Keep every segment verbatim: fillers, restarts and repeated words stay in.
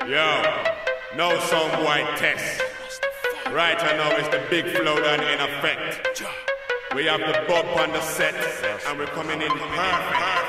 Yo, no some white test. Right now it's the big flow done in effect. We have the bump on the set, and we're coming in perfect.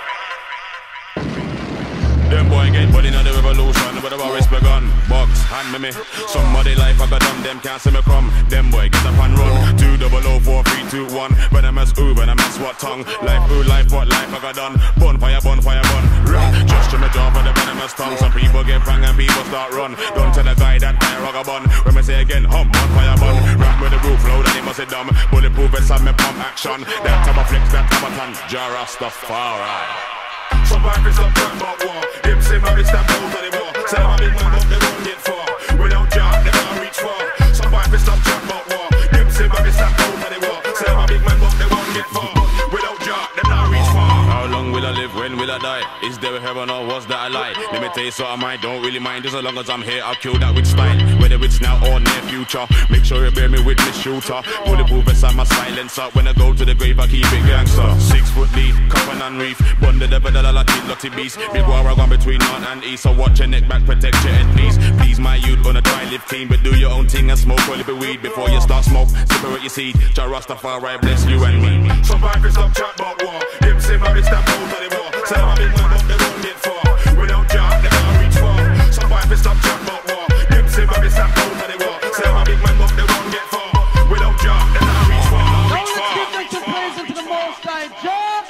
Them boy get put in the revolution, where the war is begun. Box, hand me me. Somebody life I got done, them can't see me come. Them boy get up and run. Two double O four three two one. When I mess ooh, when I mess what tongue. Life ooh, life what life I got done. Bonfire, bonfire, bun. Just to me jaw for the venomous tongue. Some people get bang and people start run. Don't tell the guy that I rock a bun. When me say again, hum, bonfire, bun. Rap with the roof low, then he must say dumb. Bulletproof and some me pump action. That type of flex, that type of ton. Jara stuff, alright. Some pipes up talk about war. Them say my bitch that out of the war. Say my big man but they won't get far. Without job they can't reach far. Some pipes up talk about war. Them say my bitch that out of the war. Say my big man but they won't get far. Without job they can't reach far. How long will I live? When will I die? Is there a heaven or was that a lie? Let me tell you something I don't really mind. Just as long as I'm here I'll kill that with style. Whether it's now or near future. Make sure you bear me with me shooter. Bulletproof beside my silencer. When I go to the grave I keep it gangster. Six foot deep, cover and reef. Bun the devil that I like it, lotty beast. Big war I gone between north and east. So watch your neck back, protect your head please. Please my youth, gonna try live clean. But do your own thing and smoke a little weed. Before you start smoke, separate your seed. Jah Rastafari bless you and me. Some pipes up chat about war. Them say my bitch that out of the war. Say my big man but they won't get far. Without job they can't reach far. Some pipes up chat about war. Them say my bitch that out of the war. Say my big man but they won't get far. Without job they can't reach far. Now let's give them to praise into the Most High Jah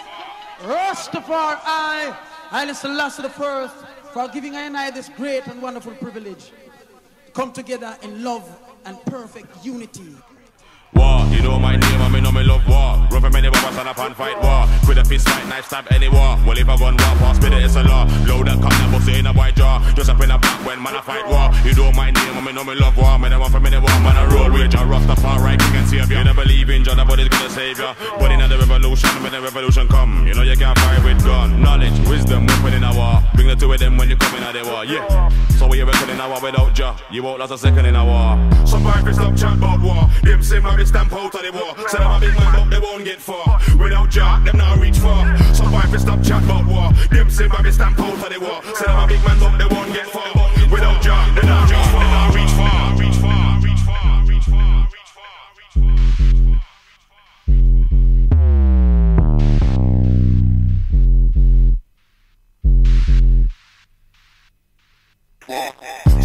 Rastafari, Haile Selassie the First, for giving I and I this great and wonderful privilege to come together in love and perfect unity. War, you know my name, I mean know me love war. Run from any weapons and up and fight war. With a fist fight, knife stab any war. Well if I gun war, pass me it's a law. Load and cut that pussy in a white jaw. Just up in a back when man I fight war. You know my name, I mean know me love war. Man I want from any war, man I roll with Jah Rastafari, king and savior. You never believe in Jah, nobody's gonna save ya. But in the revolution, when the revolution come, you know you can't fight with gun. Knowledge, wisdom, weapon in a war. Bring the two of them when you come in a the war, yeah. So when you reckon in a war without Jah, you won't last a second in a war. Some pipes stop chat about war. Them say my stamp out of the war. Say them a big man but they won't get far. Without Jah, them not reach far. Some pipes stop chat about war. Them say my stamp out of the war. Say them a big man but they won't get far. Without Jah, they not reach far. They not reach far. Reach far. Reach far. Reach far. Reach far.